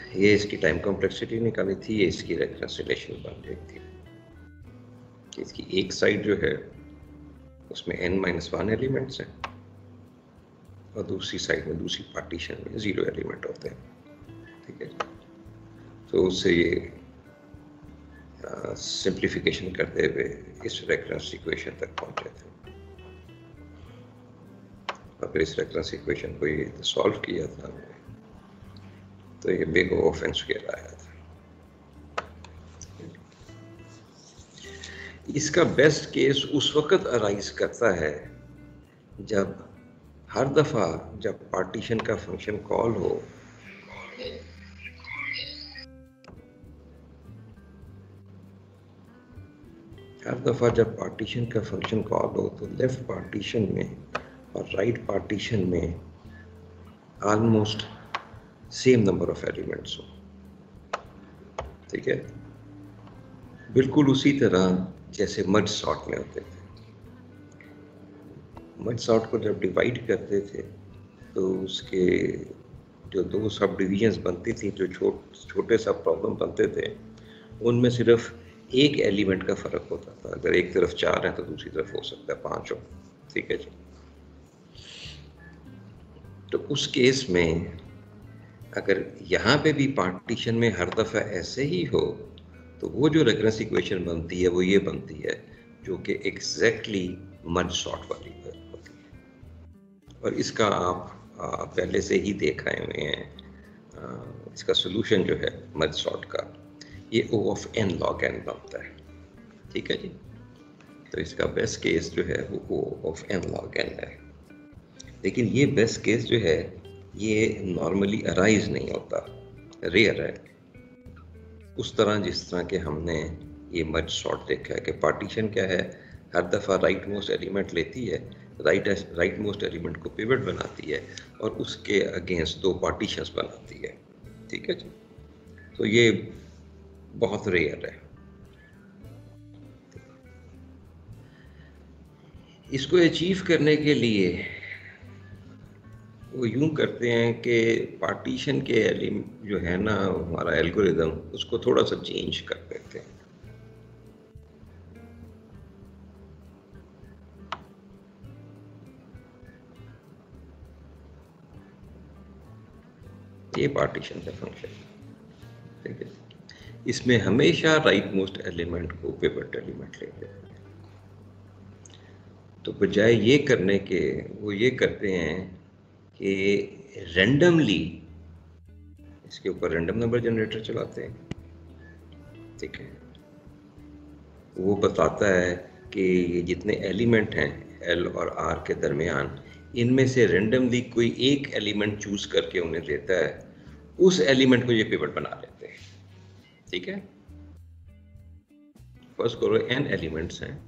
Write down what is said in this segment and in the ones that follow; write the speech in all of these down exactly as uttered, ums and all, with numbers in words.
ये इसकी time complexity निकाली थी, ये इसकी रेकंसिलेशन बन गई थी कि इसकी एक साइड जो है उसमें n माइनस वन एलिमेंट्स हैं और दूसरी साइड में दूसरी पार्टीशन में जीरो एलिमेंट होते हैं, ठीक है। तो उससे ये सिंप्लीफिकेशन करते हुए इस रेकरेंस इक्वेशन तक पहुंचे थे और फिर इस रेकरेंस इक्वेशन को ये सॉल्व किया था हमने, तो ये big O of n square आया था। इसका बेस्ट केस उस वक्त अराइज करता है जब हर दफा जब पार्टीशन का फंक्शन कॉल हो हर दफा जब पार्टीशन का फंक्शन कॉल हो तो लेफ्ट पार्टीशन में और राइट पार्टीशन में almost same number of elements हो, ठीक है। बिल्कुल उसी तरह जैसे मर्ज सॉर्ट में होते थे। मर्ज सॉर्ट को जब डिवाइड करते थे तो उसके जो दो सब डिविजन्स बनती थी, जो छोट छोटे सब प्रॉब्लम बनते थे, उनमें सिर्फ एक एलिमेंट का फर्क होता था। अगर एक तरफ चार है तो दूसरी तरफ हो सकता है पांच हो, ठीक है जी। तो उस केस में अगर यहाँ पे भी पार्टीशन में हर दफा ऐसे ही हो तो वो जो रेकरेंस इक्वेशन बनती है वो ये बनती है, जो कि एग्जैक्टली मर्ज सॉर्ट वाली होती है। और इसका आप आ, पहले से ही देख आए हुए हैं। आ, इसका सोल्यूशन जो है मर्ज सॉर्ट का, ये O of n log n बनता है, ठीक है जी। तो इसका बेस्ट केस जो है वो O of n log n है। लेकिन ये बेस्ट केस जो है ये नॉर्मली अराइज नहीं होता, रेयर है। उस तरह जिस तरह के हमने ये मर्ज सॉर्ट देखा है कि पार्टीशन क्या है, हर दफ़ा राइट मोस्ट एलिमेंट लेती है, राइट राइट मोस्ट एलिमेंट को पिवट बनाती है और उसके अगेंस्ट दो पार्टीशंस बनाती है, ठीक है जी। तो ये बहुत रेयर है। इसको अचीव करने के लिए वो यूं करते हैं कि पार्टीशन के एलिमेंट जो है ना, हमारा एल्गोरिदम उसको थोड़ा सा चेंज कर देते हैं। ये पार्टीशन का फंक्शन, ठीक है। इसमें हमेशा राइट मोस्ट एलिमेंट को पिवट एलिमेंट लेते हैं। तो बजाय ये करने के वो ये करते हैं कि रैंडमली इसके ऊपर रैंडम नंबर जनरेटर चलाते हैं, ठीक है। वो बताता है कि ये जितने एलिमेंट हैं एल और आर के दरमियान, इनमें से रैंडमली कोई एक एलिमेंट चूज करके उन्हें देता है, उस एलिमेंट को ये पिवट बना लेते हैं, ठीक है। फर्स्ट करो एन एलिमेंट्स हैं,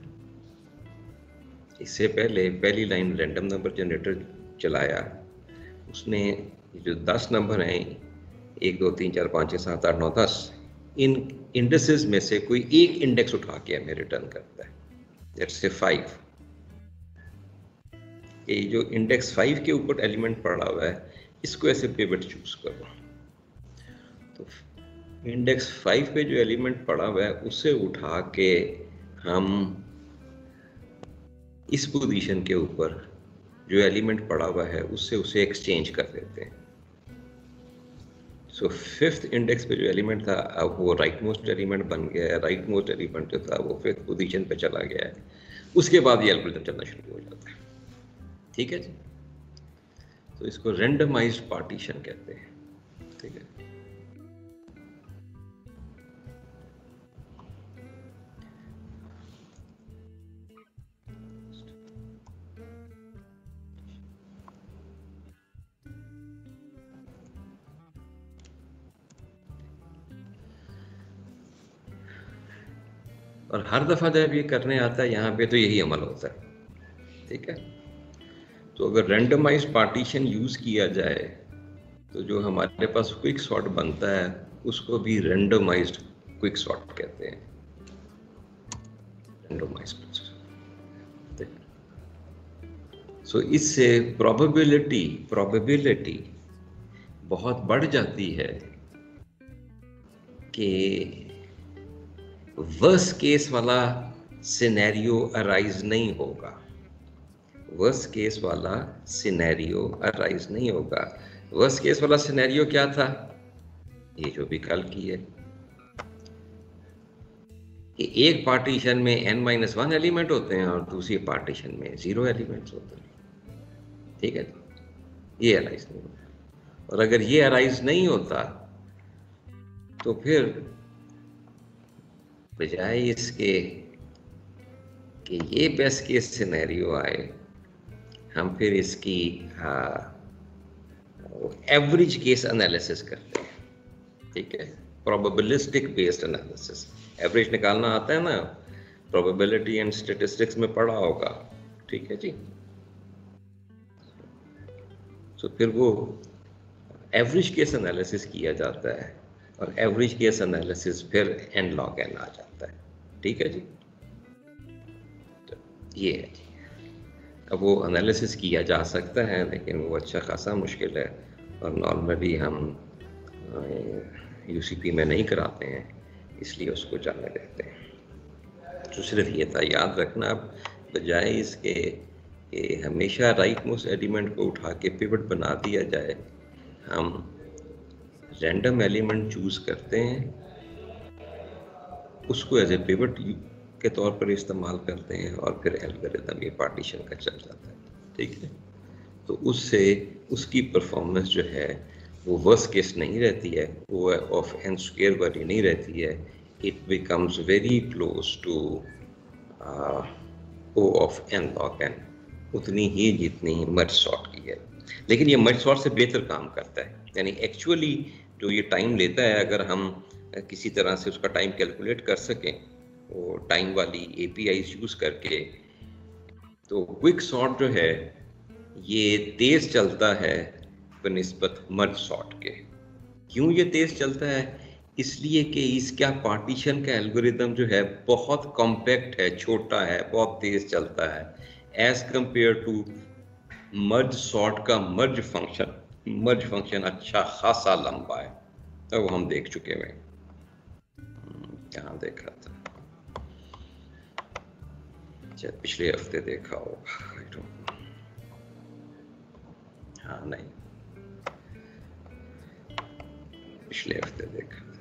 इससे पहले पहली लाइन रैंडम नंबर जनरेटर चलाया, उसने जो दस नंबर हैं, एक दो तीन चार पाँच छः सात आठ नौ दस, इन इंडेक्सेस में से कोई एक इंडेक्स उठा के हमें रिटर्न करता है, लेट्स से फाइव। ये जो इंडेक्स फाइव के ऊपर एलिमेंट पड़ा हुआ है, इसको ऐसे पिवट चूज करो। तो इंडेक्स फाइव पे जो एलिमेंट पड़ा हुआ है उसे उठा के हम इस पोजीशन के ऊपर जो एलिमेंट पड़ा हुआ है उससे उसे एक्सचेंज कर देते हैं। सो फिफ्थ इंडेक्स पे जो एलिमेंट था अब वो राइट मोस्ट एलिमेंट बन गया है, राइट मोस्ट एलिमेंट जो था वो फिफ्थ पोजीशन पे चला गया है। उसके बाद ये एल्गोरिथम चलना शुरू हो जाता है, ठीक है जी। तो इसको रैंडमाइज्ड पार्टीशन कहते हैं, ठीक है। और हर दफ़ा जब ये करने आता है यहाँ पे तो यही अमल होता है, ठीक है। तो अगर रैंडमाइज्ड पार्टीशन यूज़ किया जाए तो जो हमारे पास क्विक सॉर्ट बनता है उसको भी रैंडमाइज्ड क्विक सॉर्ट कहते हैं, रैंडमाइज्ड। सो इससे प्रोबेबिलिटी प्रोबेबिलिटी बहुत बढ़ जाती है कि वर्स्ट केस वाला सिनेरियो अराइज नहीं होगा, वर्स्ट केस वाला सिनेरियो अराइज नहीं होगा। वर्स्ट केस वाला सिनेरियो क्या था? ये जो भी कल की है कि एक पार्टीशन में n माइनस वन एलिमेंट होते हैं और दूसरी पार्टीशन में जीरो एलिमेंट्स होते हैं। ठीक है, ये अराइज नहीं होता। और अगर ये अराइज नहीं होता तो फिर बजाय इसके कि ये बेस्ट केस सिनेरियो आए, हम फिर इसकी एवरेज केस एनालिसिस करते हैं। ठीक है, प्रोबेबिलिस्टिक बेस्ड एनालिसिस। एवरेज निकालना आता है ना, प्रोबेबिलिटी एंड स्टैटिस्टिक्स में पढ़ा होगा। ठीक है जी। तो फिर वो एवरेज केस एनालिसिस किया जाता है और एवरेज केस एनालिसिस फिर एन लॉग एन आ जाता है। ठीक है जी। तो ये है जी। अब वो एनालिसिस किया जा सकता है लेकिन वो अच्छा खासा मुश्किल है और नॉर्मली हम यूसीपी में नहीं कराते हैं, इसलिए उसको जाने देते हैं। तो सिर्फ ये था याद रखना, आप बजाय इसके कि हमेशा राइट मोस्ट एलिमेंट को उठा के पिवट बना दिया जाए, हम रैंडम एलिमेंट चूज करते हैं, उसको एज ए पिवट के तौर पर इस्तेमाल करते हैं और फिर एल्गोरिथम ये पार्टीशन का चल जाता है। ठीक है, तो उससे उसकी परफॉर्मेंस जो है वो वर्स्ट केस नहीं रहती है, वो ऑफ एन स्क्वायर वाली नहीं रहती है। It becomes very close to O of n log n, उतनी ही जितनी मर्ज सॉर्ट की है। लेकिन ये मर्ज सॉर्ट से बेहतर काम करता है, यानी एक्चुअली जो ये टाइम लेता है, अगर हम किसी तरह से उसका टाइम कैलकुलेट कर सकें वो टाइम वाली एपीआई यूज करके, तो क्विक सॉर्ट जो है ये तेज चलता है बनिस्बत मर्ज सॉर्ट के। क्यों ये तेज चलता है? इसलिए कि इसका पार्टीशन का एल्गोरिदम जो है बहुत कॉम्पैक्ट है, छोटा है, बहुत तेज चलता है as compared to merge sort का मर्ज फंक्शन। मर्ज फंक्शन अच्छा खासा लंबा है, तो हम देख चुके हैं। कहाँ देखा था? शायद पिछले हफ्ते देखा होगा, हाँ नहीं, पिछले हफ्ते देखा था।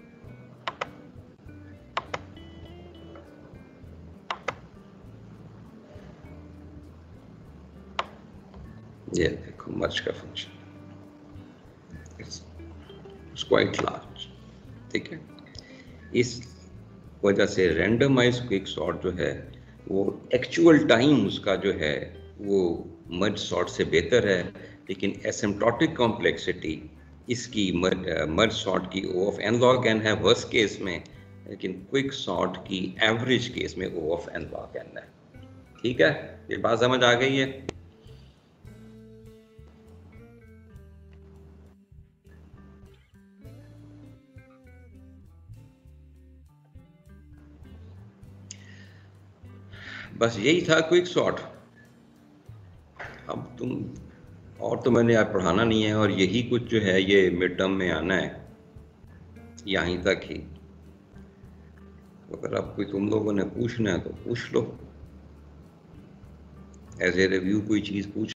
ये देखो मर्ज का फंक्शन इट्स क्वाइट लार्ज। ठीक है, इस वजह से रैंडमाइज क्विक सॉर्ट जो है वो एक्चुअल टाइम उसका जो है वो मर्ज सॉर्ट से बेहतर है, लेकिन एसिम्प्टोटिक कॉम्प्लेक्सिटी इसकी मर्ज सॉर्ट की O of n log n है वर्स्ट केस में, लेकिन क्विक सॉर्ट की एवरेज केस में O of n log n है। ठीक है, ये बात समझ आ गई है? बस यही था क्विक सॉर्ट। अब तुम और तो मैंने आज पढ़ाना नहीं है, और यही कुछ जो है ये मिड टर्म में आना है, यहीं तक ही। अगर आप कोई तुम लोगों ने पूछना है तो पूछ लो, एज ए रिव्यू कोई चीज़ पूछ